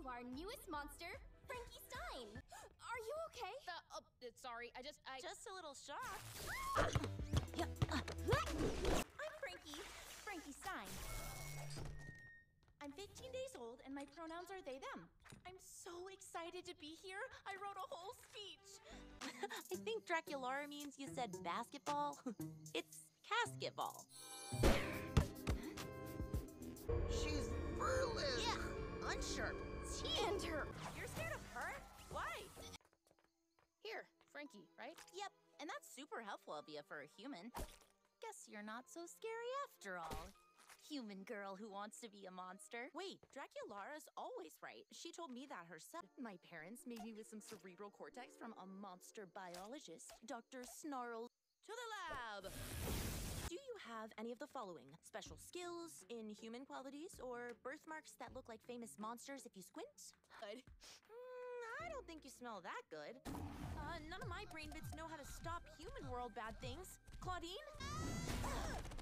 to our newest monster, Frankie Stein. Are you okay? Sorry, I Just a little shocked. I'm Frankie Stein. I'm 15 days old and my pronouns are they, them. I'm so excited to be here. I wrote a whole speech. I think Draculara means you said basketball. It's casketball. She's furless. Yeah, unsharp. Tender. You're scared of her? Why? Here, Frankie, right? Yep, and that's super helpful of you for a human. Guess you're not so scary after all. Human girl who wants to be a monster. Wait, Draculara's always right. She told me that herself. My parents made me with some cerebral cortex from a monster biologist, Dr. Snarl. To the lab! Do you have any of the following? Special skills, inhuman qualities, or birthmarks that look like famous monsters if you squint? Good. I don't think you smell that good. None of my brain bits know how to stop human world bad things. Claudine?